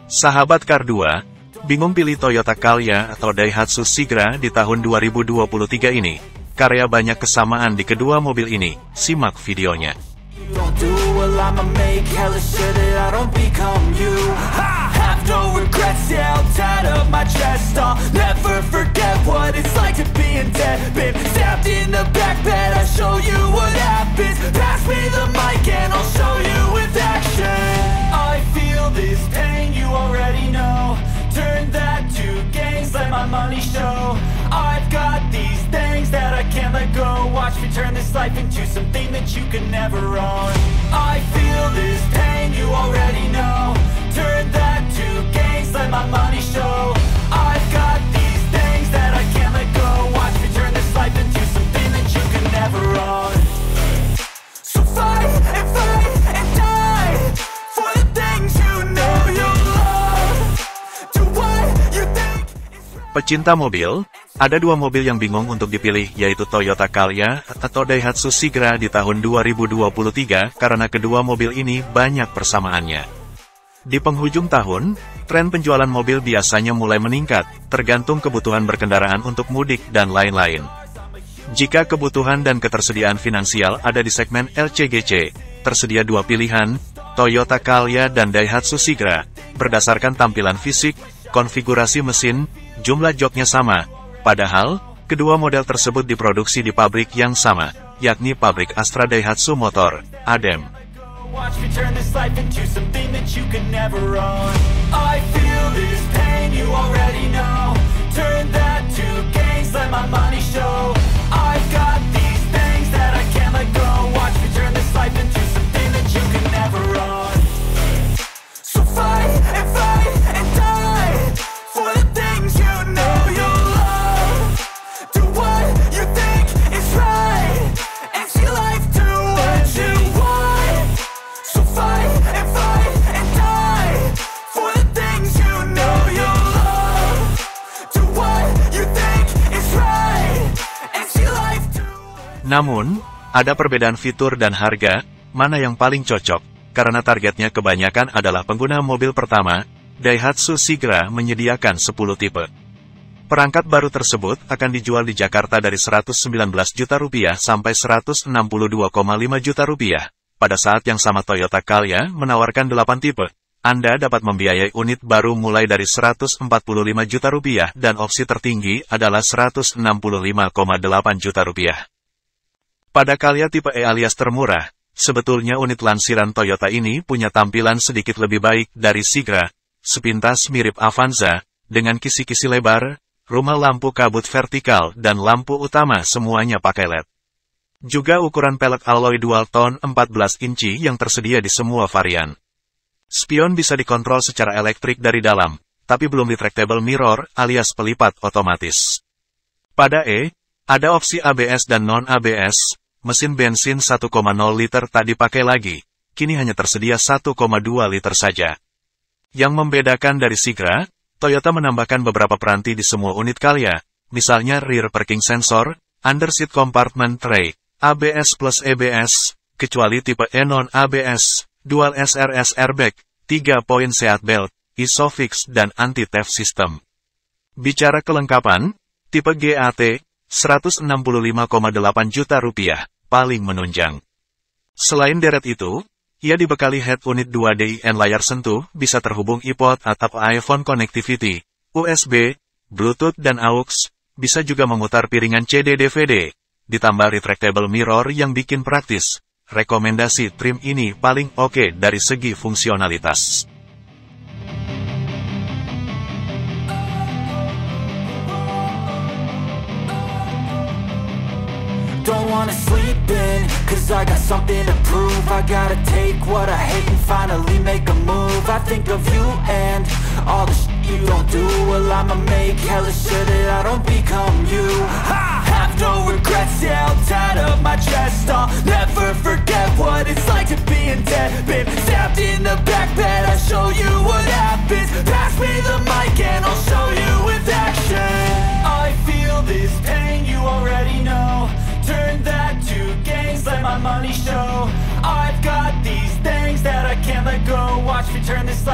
Sahabat Car 2, bingung pilih Toyota Calya atau Daihatsu Sigra di tahun 2023 ini? Karya banyak kesamaan di kedua mobil ini, simak videonya. Money show. I've got these things that I can't let go. Watch me turn this life into something that you can never own. I feel this pain, you already know. Turn that to gains, let my money show. I've got these things that I can't let go. Watch me turn this life into something that you can never own. So fight and die for the things you know you love. Do what you think. Pecinta mobil, ada dua mobil yang bingung untuk dipilih, yaitu Toyota Calya atau Daihatsu Sigra di tahun 2023 karena kedua mobil ini banyak persamaannya. Di penghujung tahun, tren penjualan mobil biasanya mulai meningkat, tergantung kebutuhan berkendaraan untuk mudik dan lain-lain. Jika kebutuhan dan ketersediaan finansial ada di segmen LCGC, tersedia dua pilihan, Toyota Calya dan Daihatsu Sigra, berdasarkan tampilan fisik, konfigurasi mesin, jumlah joknya sama, padahal, kedua model tersebut diproduksi di pabrik yang sama, yakni pabrik Astra Daihatsu Motor, ADEM. Namun, ada perbedaan fitur dan harga, mana yang paling cocok, karena targetnya kebanyakan adalah pengguna mobil pertama. Daihatsu Sigra menyediakan 10 tipe. Perangkat baru tersebut akan dijual di Jakarta dari Rp119 juta sampai Rp162,5 juta. Pada saat yang sama Toyota Calya menawarkan 8 tipe. Anda dapat membiayai unit baru mulai dari Rp145 juta dan opsi tertinggi adalah Rp165,8 juta. Pada Calya tipe E alias termurah, sebetulnya unit lansiran Toyota ini punya tampilan sedikit lebih baik dari Sigra, sepintas mirip Avanza, dengan kisi-kisi lebar, rumah lampu kabut vertikal dan lampu utama semuanya pakai LED. Juga ukuran pelek alloy dual tone 14 inci yang tersedia di semua varian. Spion bisa dikontrol secara elektrik dari dalam, tapi belum retractable mirror alias pelipat otomatis. Pada E, ada opsi ABS dan non-ABS. Mesin bensin 1,0 liter tak dipakai lagi, kini hanya tersedia 1,2 liter saja. Yang membedakan dari Sigra, Toyota menambahkan beberapa peranti di semua unit Calya, misalnya rear parking sensor, under seat compartment tray, ABS plus EBS, kecuali tipe E non-ABS, dual SRS airbag, 3-point seat belt, ISOFIX dan anti-theft system. Bicara kelengkapan, tipe GAT, Rp165,8 juta, paling menunjang. Selain deret itu, ia dibekali head unit 2DIN layar sentuh, bisa terhubung iPod atau iPhone connectivity, USB, Bluetooth dan AUX, bisa juga memutar piringan CD/DVD, ditambah retractable mirror yang bikin praktis. Rekomendasi trim ini paling oke dari segi fungsionalitas. Don't wanna sleep in, cause I got something to prove. I gotta take what I hate and finally make a move. I think of you and all the shit you don't do. Well, I'ma make hella sure that I don't become you. I have no regrets, yeah, I'll tie up my chest. I'll never forget what it's like to be in debt. Been stabbed in the back bed, I'll show you what happens. Pass me the mic and I'll show you with action. I feel this pain, you already know. Turn that to gains, let my money show. I've got these things that I can't let go. Watch me turn this life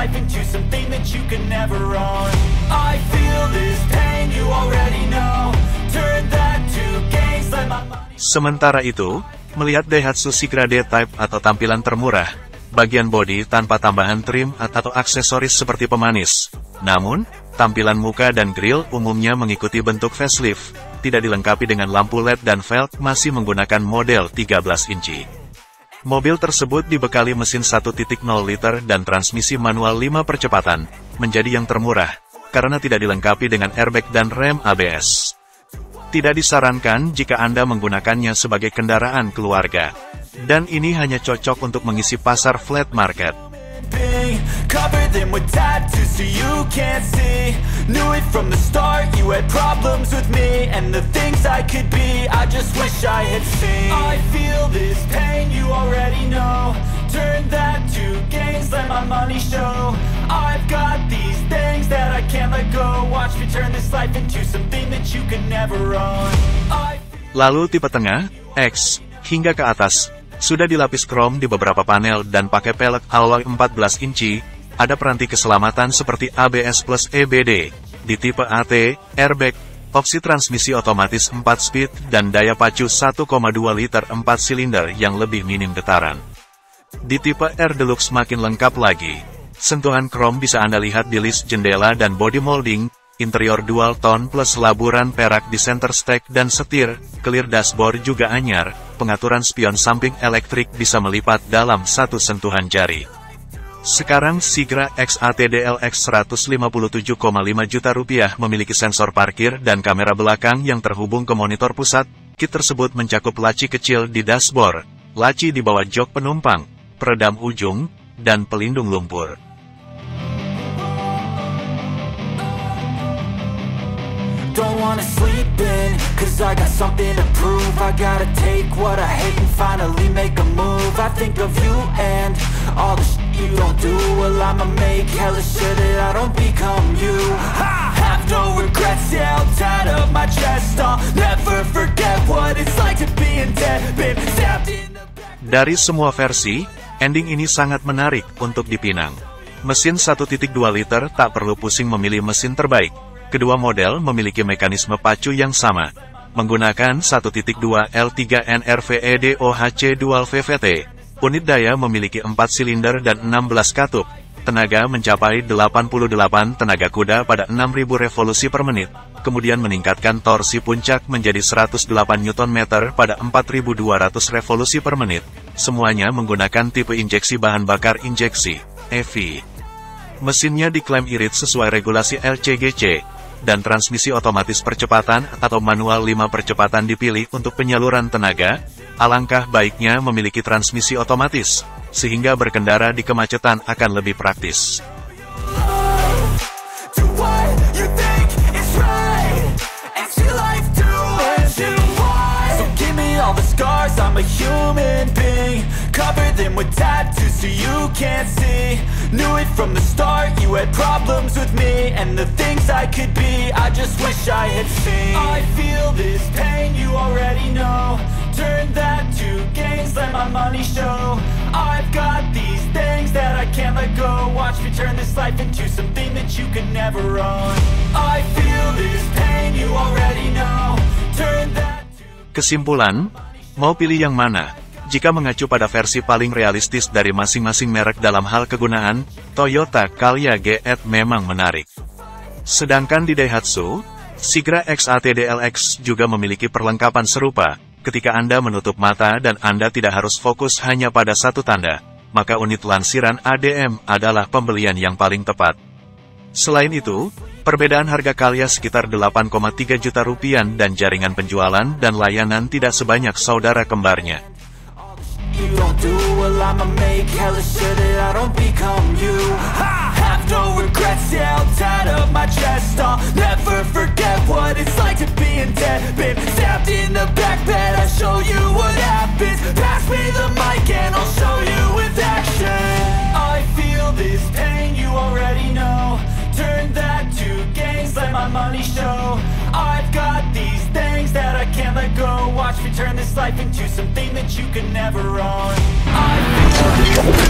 life into something that you can never own. I feel this pain, you already know. Turn that to gains, let my money... Sementara itu, melihat Daihatsu Sigra D-Type atau tampilan termurah, bagian bodi tanpa tambahan trim atau aksesoris seperti pemanis. Namun, tampilan muka dan grill umumnya mengikuti bentuk facelift, tidak dilengkapi dengan lampu LED dan velg, masih menggunakan model 13 inci. Mobil tersebut dibekali mesin 1.0 liter dan transmisi manual 5 percepatan, menjadi yang termurah, karena tidak dilengkapi dengan airbag dan rem ABS. Tidak disarankan jika Anda menggunakannya sebagai kendaraan keluarga. Dan ini hanya cocok untuk mengisi pasar flat market. Cover them with tattoos so you can't see. Knew it from the start, you had problems with me and the things I could be, I just wish I had seen. I feel this pain, you already know. Turn that to gains, let my money show. I've got these things that I can't let go. Watch me turn this life into something that you can never own. Lalu tipe tengah, X, hingga ke atas, sudah dilapis krom di beberapa panel dan pakai pelek alloy 14 inci, ada peranti keselamatan seperti ABS plus EBD, di tipe AT, airbag, opsi transmisi otomatis 4 speed, dan daya pacu 1,2 liter 4 silinder yang lebih minim getaran. Di tipe R Deluxe makin lengkap lagi. Sentuhan krom bisa Anda lihat di list jendela dan body molding, interior dual tone plus laburan perak di center stack dan setir, clear dashboard juga anyar, pengaturan spion samping elektrik bisa melipat dalam satu sentuhan jari. Sekarang Sigra XAT DLX 157,5 juta rupiah memiliki sensor parkir dan kamera belakang yang terhubung ke monitor pusat. Kit tersebut mencakup laci kecil di dashboard, laci di bawah jok penumpang, peredam ujung, dan pelindung lumpur. Don't wanna sleep in, cause I got something to prove. I gotta take what I hate and finally make a move. I think of you and all the shit you don't do. Well, I'ma make hella sure that I don't become you. I have no regrets, yeah, I'll tie up my chest. I'll never forget what it's like to be in debt. Been stabbed in the back. Dari semua versi, ending ini sangat menarik untuk dipinang. Mesin 1.2 liter tak perlu pusing memilih mesin terbaik. Kedua model memiliki mekanisme pacu yang sama, menggunakan 1.2 L3 NRVE DOHC Dual VVT. Unit daya memiliki 4 silinder dan 16 katup, tenaga mencapai 88 tenaga kuda pada 6.000 revolusi per menit, kemudian meningkatkan torsi puncak menjadi 108 Nm pada 4.200 revolusi per menit. Semuanya menggunakan tipe injeksi bahan bakar injeksi, EV. Mesinnya diklaim irit sesuai regulasi LCGC, dan transmisi otomatis percepatan atau manual 5 percepatan dipilih untuk penyaluran tenaga. Alangkah baiknya memiliki transmisi otomatis, sehingga berkendara di kemacetan akan lebih praktis. I'm a human being, cover them with tattoos so you can't see. Knew it from the start, you had problems with me and the things I could be, I just wish I had seen. I feel this pain, you already know. Turn that to gains, let my money show. I've got these things that I can't let go. Watch me turn this life into something that you can never own. I feel this pain, you already know. Turn that to... Kesimpulan, mau pilih yang mana? Jika mengacu pada versi paling realistis dari masing-masing merek dalam hal kegunaan, Toyota Calya GT memang menarik. Sedangkan di Daihatsu, Sigra XAT DLX juga memiliki perlengkapan serupa. Ketika Anda menutup mata dan Anda tidak harus fokus hanya pada satu tanda, maka unit lansiran ADM adalah pembelian yang paling tepat. Selain itu, perbedaan harga Calya sekitar 8,3 juta rupiah dan jaringan penjualan dan layanan tidak sebanyak saudara kembarnya. You don't do, well I'ma make hella sure that I don't become you. I have no regrets, yeah, I'll tie up my chest. I'll never forget what it's like to be in debt. Been stabbed in the back bed, I'll show you what happens. Pass me the mic and I'll show you with action. I feel this pain, you already know. Turn that to gains, let my money show. I've got these things that I can't let go. Watch me turn this life into something that you can never own. I feel